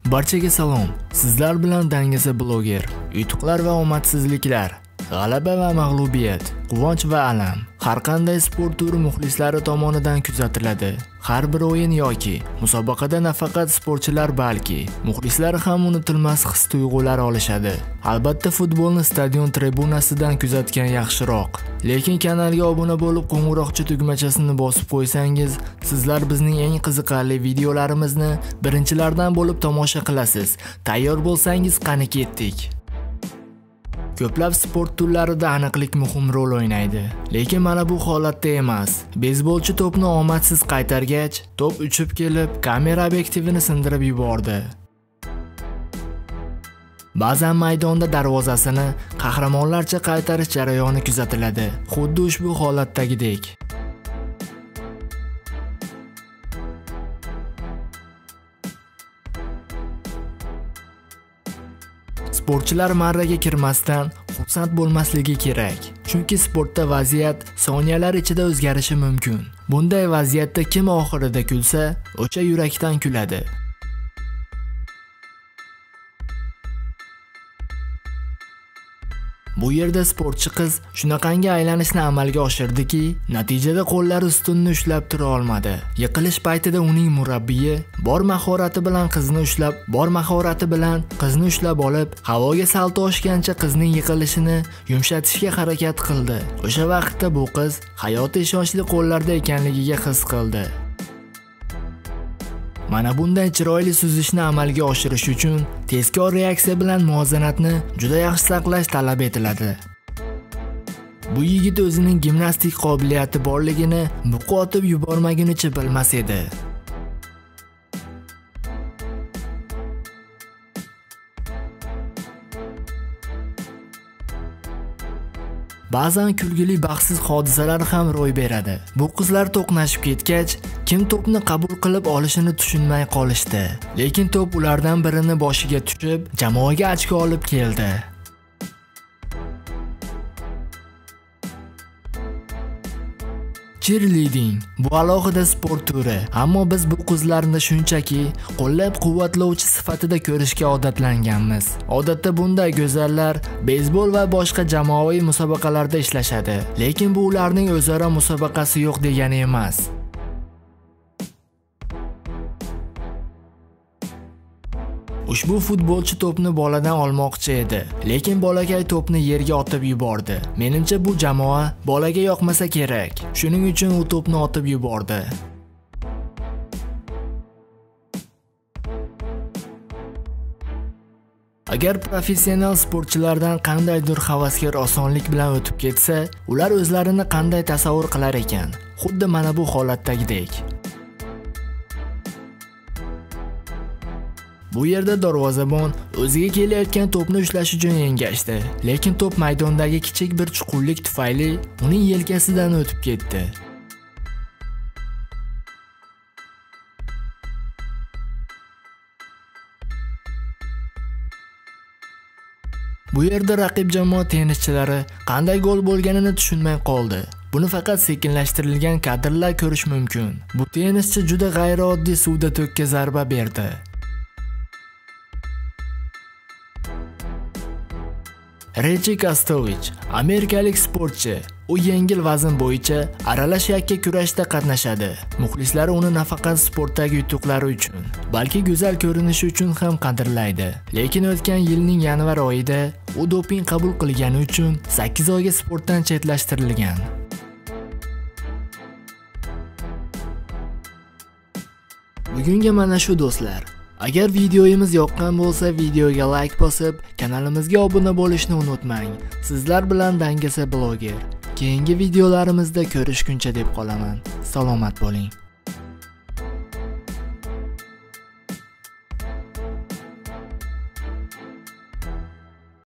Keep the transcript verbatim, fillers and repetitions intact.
Barchaga salom. Sizlar bilan Dangasa bloger. Yutuqlar va omadsizliklar, g'alaba va mag'lubiyat, quvonch va alam. Har qanday sport turi muxlislari tomonidan kuzatiladi. Har bir o'yin yoki musobaqada nafaqat sportchilar, balki muxlislar ham unutilmas his-tuyg'ular olishadi. Albatta futbolni stadion tribunasidan kuzatgan yaxshiroq. Lekin kanalga obuna bo'lib qo'ng'iroqcha tugmachasini bosib qo'ysangiz, sizlar bizning eng qiziqarli videolarimizni birinchilardan bo'lib tomosha qilasiz. Tayyor bo'lsangiz, qani ketdik. Ko'plab sport turlarida aniqlik muhim rol o'ynaydi. Lekin mana bu holatda emas. Beyzbolchi to'pni omadsiz qaytargach, to'p uchib kelib, kamera obyektivini sindirib yubordi. Ba'zan maydonda darvozasini qahramonlarcha qaytarish jarayoni kuzatiladi. Xuddi ushbu holatdagidek. Sportchilar marraga kirmasdan xursand bo'lmasligi kerak. Chunki sportda vaziyat soniyalar ichida o'zgarishi mumkin. Bunday vaziyatda kim oxirida kulsa, o'sha yurakdan kuladi. Bu yerda sportchi qiz shunaqangi aylanishni amalga oshirdiki, natijada qo'llari ustunni ushlab tura olmadi. Yiqilish paytida uning murabbiyi bor mahorati bilan qizni ushlab, bor mahorati bilan qizni ushlab olib, havoga salto oshgancha qizning yiqilishini yumshatishga harakat qildi. O'sha vaqtda bu qiz hayoti ishonchli qo'llarda ekanligiga his qildi. Mana bunday chiroyli suzishni amalga oshirish uchun tezkor reaksiya bilan muvozanatni juda yaxshi saqlash talab etiladi. Bu yigit o'zining gimnastik qobiliyati borligini buqa otib yubormagunicha bilmas edi. Ba'zan kulgili baxtsiz hodisalar ham ro'y beradi. Bu qizlar to'qnashib ketgach, kim to'pni qabul qilib olishini tushunmay qolishdi. Lekin to'p ulardan birini boshiga tushib, jamoaga ochko olib keldi. Cheerleading bu alohida sport turi, ammo biz bu qizlarni shunchaki qo'llab-quvvatlovchi sifatida ko'rishga odatlanganmiz. Odatda bunday go'zallar beyzbol va boshqa jamoaviy musobaqalarda ishlashadi, lekin bu ularning o'zaro musobaqasi yo'q degani emas. Ushbu futbolchi to'pni boladan olmoqchi edi, lekin bolakay to'pni yerga otib yubordi. Menimcha bu jamoa bolaga yoqmasa kerak. Shuning uchun u to'pni otib yubordi. Agar professional sportchilardan qandaydir havaskor osonlik bilan o'tib ketsa, ular o'zlarini qanday tasavvur qilar ekan? Xuddi mana bu holatdagidek. Bu yerda darvozabon o'ziga kelayotgan to'pni ushlash uchun engashdi, lekin to'p maydondagi kichik bir chuqurlik tufayli uning yelkasidan o'tib ketdi. Bu yerda raqib jamoa tennischilari qanday gol bo'lganini tushunmay qoldi. Buni faqat sekinlashtirilgan kadrlar ko'rish mumkin. Bu tennischi juda g'ayrioddiy suvda to'kka zarba berdi. Rechi Kastovich, amerikalik sportchi. U yengil vazn bo'yicha aralash yakka kurashda qatnashadi. Muxlislari uni nafaqat sportdagi yutuqlari uchun, balki go'zal ko'rinishi uchun ham qadrlaydi. Lekin o'tgan yilning yanvar oyida u doping qabul qilgani uchun sakkiz oyga sportdan chetlashtirilgan. Bugunga mana shu do'stlar. Agar videoyimiz yoqqan bo'lsa, videoga like bosib, kanalimizga obuna bo'lishni unutmang. Sizlar bilan Dangasa bloger. Keyingi videolarimizda ko'rishguncha deb qolaman. Salomat bo'ling.